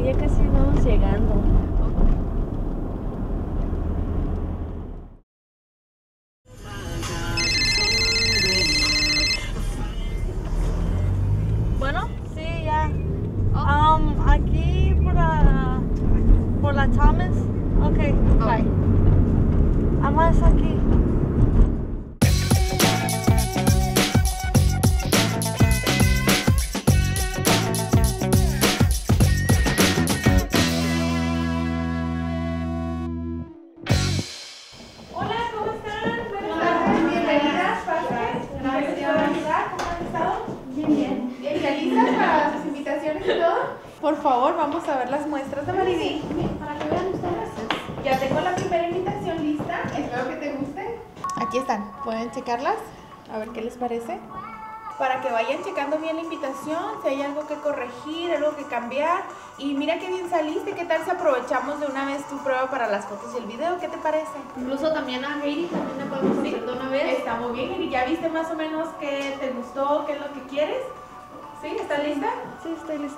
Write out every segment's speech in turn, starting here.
ya casi vamos llegando. Bueno, sí, ya. Aquí por la Thomas. Ok, bye. Vamos aquí. Hola, ¿cómo están? Buenas tardes, bienvenidas, pasen. Gracias. ¿Cómo han estado? Bien. ¿Bien? ¿Ya listas para sus invitaciones y todo? Por favor, vamos a ver las muestras de Maribí. Para que vean ustedes. Ya tengo la primera invitación lista, espero que te guste. Aquí están, pueden checarlas, a ver qué les parece. Para que vayan checando bien la invitación, si hay algo que corregir, algo que cambiar. Y mira qué bien saliste, ¿qué tal si aprovechamos de una vez tu prueba para las fotos y el video? ¿Qué te parece? Incluso también a Heidi también le podemos hacer de una vez. Está muy bien, Heidi. ¿Ya viste más o menos qué te gustó, qué es lo que quieres? ¿Sí? ¿Estás lista? Sí, estoy lista.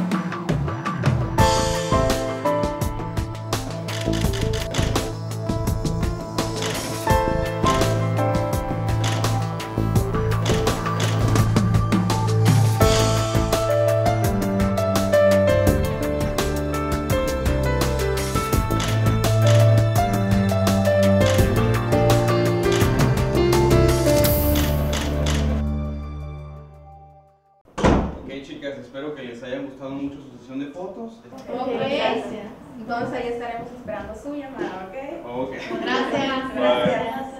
Ok, chicas, espero que les haya gustado mucho su sesión de fotos. Ok. Gracias. Entonces ahí estaremos esperando su llamada, ¿ok? Ok. Gracias. Bye.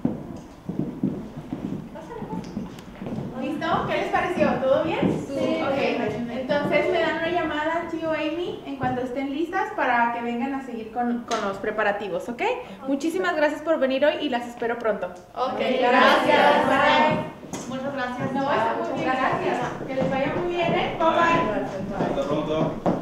¿Listo? ¿Qué les pareció? ¿Todo bien? Sí. Ok, entonces me dan una llamada, Gio Amy, en cuanto estén listas para que vengan a seguir con los preparativos, ¿ok? Muchísimas gracias por venir hoy y las espero pronto. Ok, Gracias. Bye. Muchas gracias. No, está muy bien, gracias. Que les vaya muy bien, ¿eh? Bye bye. Hasta pronto.